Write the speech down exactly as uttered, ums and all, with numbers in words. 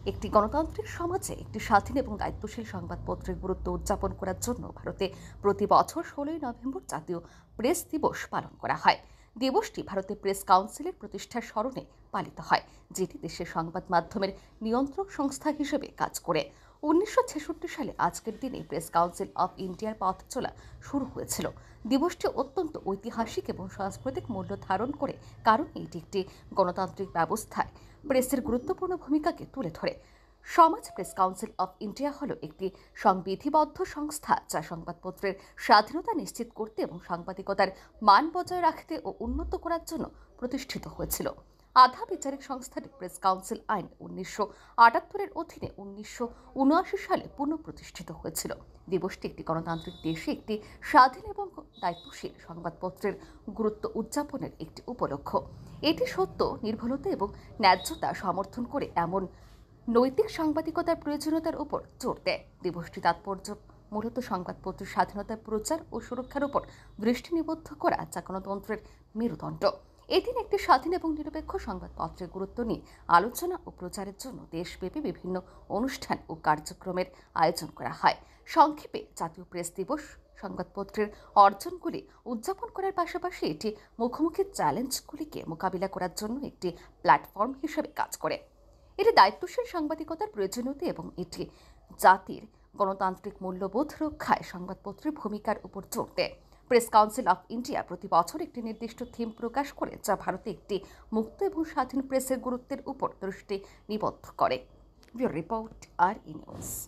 একটি গণতান্ত্রিক সমাজে একটি স্বাধীন এবং দায়িত্বশীল সংবাদপত্রের গুরুত্ব উদযাপন করার জন্য ভারতে প্রতি বছর ষোলোই নভেম্বর জাতীয় প্রেস দিবস পালন করা হয়। দিবসটি ভারতে প্রেস কাউন্সিলের প্রতিষ্ঠার স্মরণে পালিত হয়, যেটি দেশের সংবাদ মাধ্যমের নিয়ন্ত্রক সংস্থা হিসেবে কাজ করে। উনিশশো ছেষট্টি সালে আজকের দিনে প্রেস কাউন্সিল অফ ইন্ডিয়ার পথ চলা শুরু হয়েছিল। দিবসটি অত্যন্ত ঐতিহাসিক এবং সাংস্কৃতিক মূল্য ধারণ করে, কারণ এটি একটি গণতান্ত্রিক ব্যবস্থায় প্রেসের গুরুত্বপূর্ণ ভূমিকাকে তুলে ধরে। সমাজ প্রেস কাউন্সিল অফ ইন্ডিয়া হল একটি সংবিধিবদ্ধ সংস্থা যা সংবাদপত্রের স্বাধীনতা নিশ্চিত করতে এবং সাংবাদিকতার মান বজায় রাখতে ও উন্নত করার জন্য প্রতিষ্ঠিত হয়েছিল। আধা বিচারিক সংস্থাটি প্রেস কাউন্সিল আইন উনিশশো আটাত্তরের অধীনে উনিশশো উনআশি সালে পুনঃপ্রতিষ্ঠিত হয়েছিল। দিবসটি একটি গণতান্ত্রিক দেশে একটি স্বাধীন এবং দায়িত্বশীল সংবাদপত্রের গুরুত্ব উদযাপনের একটি উপলক্ষ। এটি সত্য, নির্ভুলতা এবং ন্যায্যতা সমর্থন করে এমন নৈতিক সাংবাদিকতার প্রয়োজনীয়তার উপর জোর দেয়। দিবসটি তাৎপর্য মূলত সংবাদপত্রের স্বাধীনতার প্রচার ও সুরক্ষার উপর দৃষ্টি নিবদ্ধ করা, যা গণতন্ত্রের মেরুদণ্ড। এদিন একটি স্বাধীন এবং নিরপেক্ষ সংবাদপত্রের গুরুত্ব নিয়ে আলোচনা ও প্রচারের জন্য দেশব্যাপী বিভিন্ন অনুষ্ঠান ও কার্যক্রমের আয়োজন করা হয়। সংক্ষেপে, জাতীয় প্রেস দিবস সংবাদপত্রের অর্জনগুলি উদযাপন করার পাশাপাশি এটি মুখোমুখি চ্যালেঞ্জগুলিকে মোকাবিলা করার জন্য একটি প্ল্যাটফর্ম হিসেবে কাজ করে। এটি দায়িত্বশীল সাংবাদিকতার প্রয়োজনীয়তা এবং এটি জাতির গণতান্ত্রিক মূল্যবোধ রক্ষায় সংবাদপত্রের ভূমিকার উপর জোর দেয়। প্রেস কাউন্সিল অফ ইন্ডিয়া প্রতি বছর একটি নির্দিষ্ট থিম প্রকাশ করে, যা ভারতে একটি মুক্ত এবং স্বাধীন প্রেসের গুরুত্বের উপর দৃষ্টি নিবদ্ধ করে। ব্যুরো রিপোর্ট, আর ই নিউজ।